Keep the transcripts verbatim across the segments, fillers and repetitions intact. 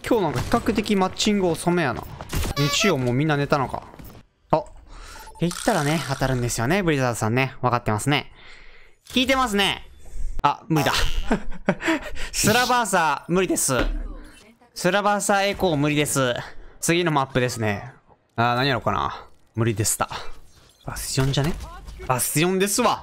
今日なんか比較的マッチング遅めやな。日曜もうみんな寝たのか。あ、言ったらね、当たるんですよね、ブリザードさんね。わかってますね。聞いてますね。あ、無理だ。スラバーサー、無理です。スラバーサーエコー無理です。次のマップですね。あー、何やろうかな。無理でした。バスティオンじゃね？バスティオンですわ。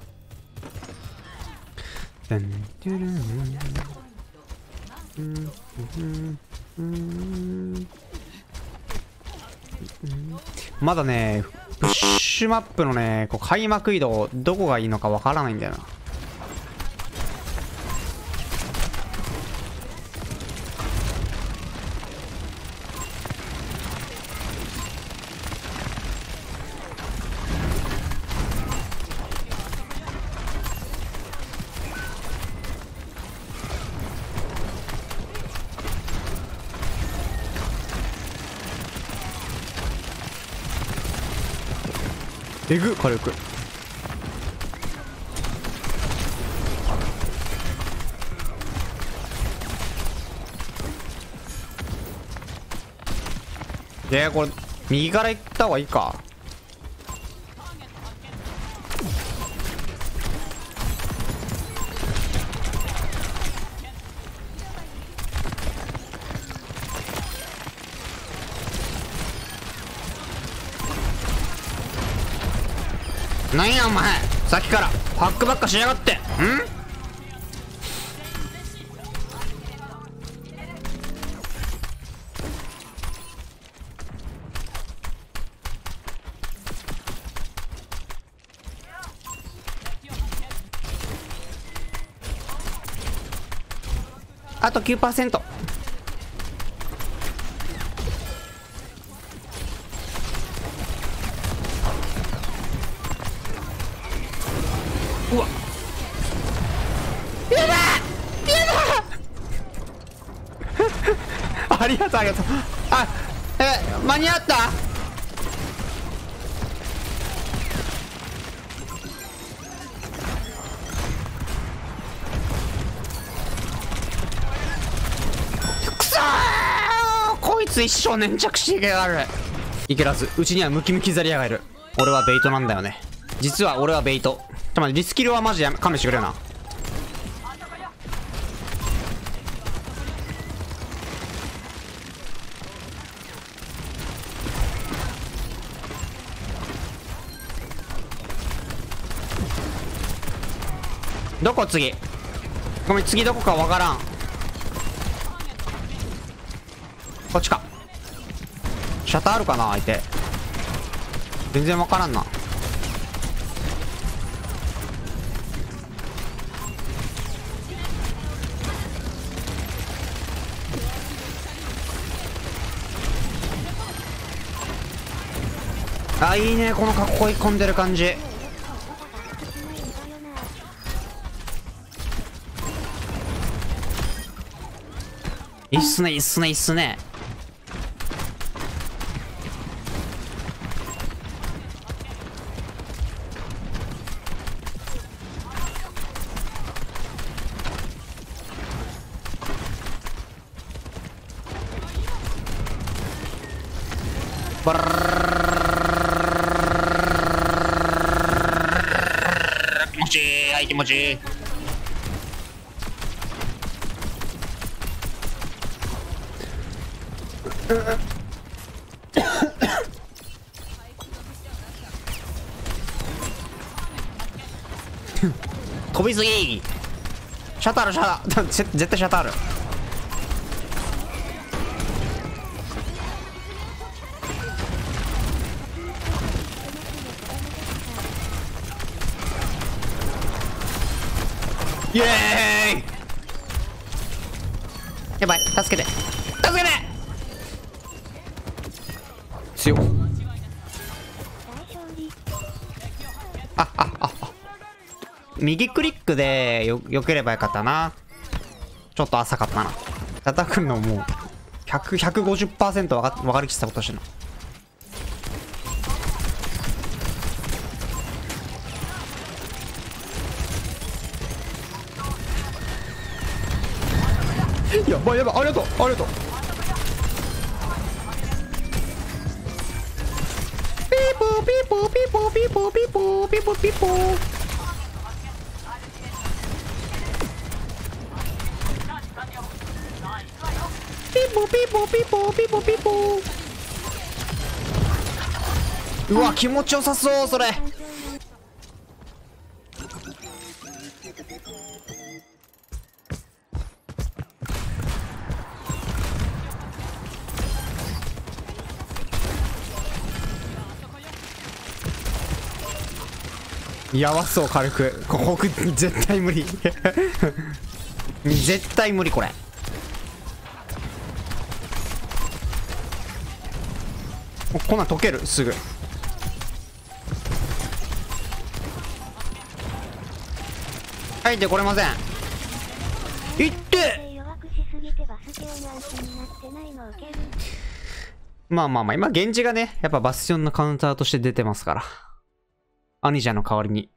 まだね、プッシュマップのね、こう開幕移動、どこがいいのかわからないんだよな。えぐ火力。でこれ右から行った方がいいか。なんやお前、さっきからパックばっかしやがって。んあと きゅうパーセント。うわっ、やだやだありがとうありがとう。あ、え、間に合った。くそー、こいつ一生粘着してやがる。いけらず、うちにはムキムキザリアがいる。俺はベイトなんだよね。実は俺はベイト。ちょっと待って、リスキルはマジで勘弁してくれよな。どこ次。ごめん、次どこかわからん。こっちか。シャッターあるかな相手。全然わからんな。あ、いいね、この囲い込んでる感じ。いいっすね、いいっすね、いいっすね。バラ気持ちいい、はい、気持ちいい。飛びすぎ。シャタールシャタール絶対シャタール。イエーイ。やばい、助けて助けて。強っ。ああああ、右クリックでよよければよかったな。ちょっと浅かったな。叩くのもうひゃく、ひゃくごじゅっパーセント 分か分かりきったことしてるの。やばいやばい、ありがとうありがとう。 ポーピーポーピーポーピーポーピーポーピーポーピーポー。ピーポーピーポーピーポーピーポーピーポー。うわ気持ちよさそうそれ。やばそう軽く。ここ絶対無理絶対無理これ。こんなん溶けるすぐ。入ってこれません。いってまあまあまあ今源氏がねやっぱバスティオンのカウンターとして出てますから、アニジャの代わりに。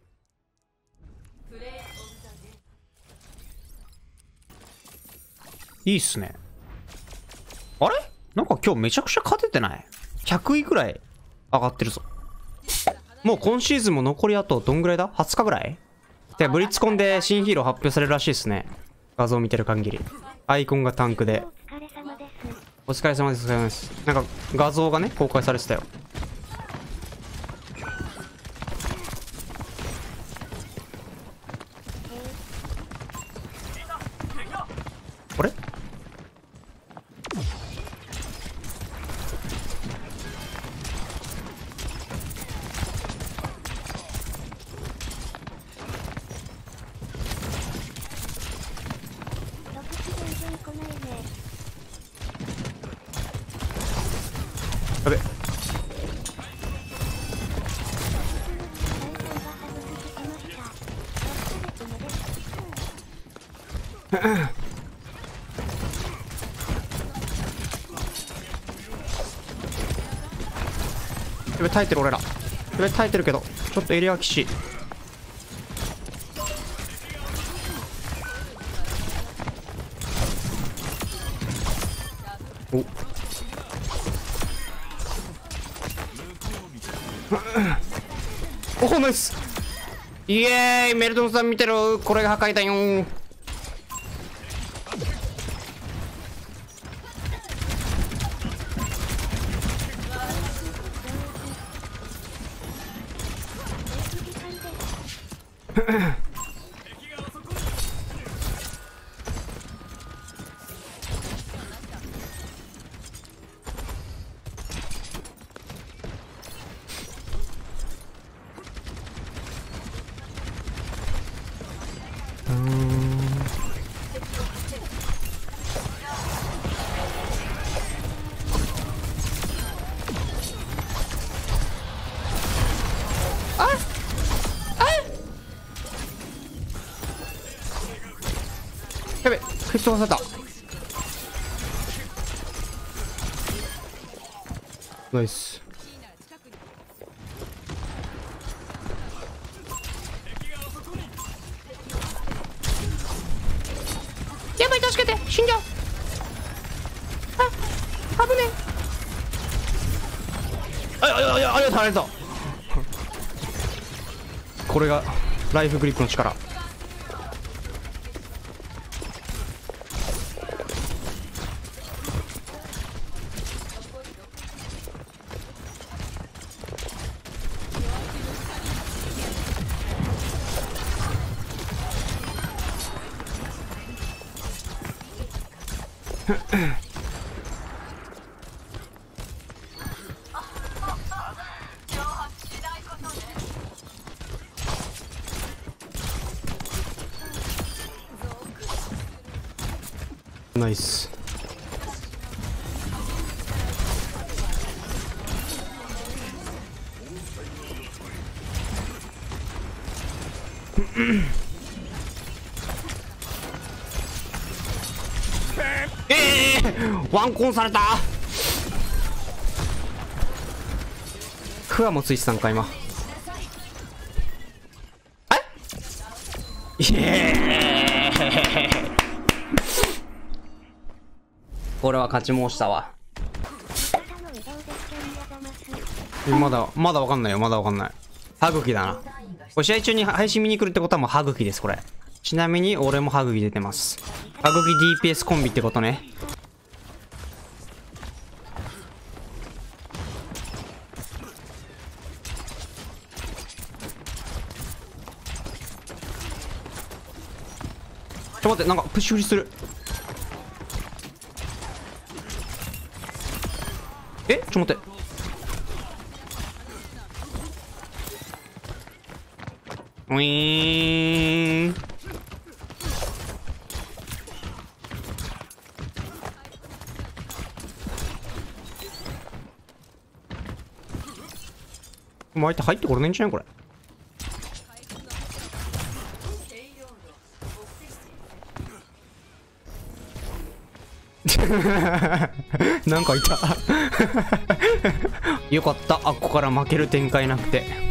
いいっすね。あれなんか今日めちゃくちゃ勝ててない？ ひゃく 位くらい上がってるぞ。もう今シーズンも残りあとどんぐらいだ ?はつか ぐらいで、ブリッツコンで新ヒーロー発表されるらしいですね。画像見てる限り。アイコンがタンクで。お疲れ様です。お疲れ様です。なんか画像がね、公開されてたよ。あれやべやべ耐えてる俺ら。やべ耐えてるけどちょっとエリアきしい。おおナイス。イエーイメルトンさん見てる。これが破壊だよー。やべ吹っ飛ばされた。ナイス。やばい助けて死んじゃう。あ危ねえ。あいやいやいやありがとうありがとう。これがライフグリップの力。ナイス。ええー、ワンコンされた。クワもついてたんか今。えイエーイこれは勝ち申したわ。 まだまだわかんないよ。まだわかんない。歯茎だな。これ試合中に配信見に来るってことはもう歯茎です、これ。ちなみに俺も歯茎出てます。歯茎 ディーピーエス コンビってことね。ちょっと待って、なんかプッシュ振りする。え、ちょっと待って。ウィーン。もう相手入ってこれないんじゃないこれ。なんかいた。よかった。あっこから負ける展開なくて。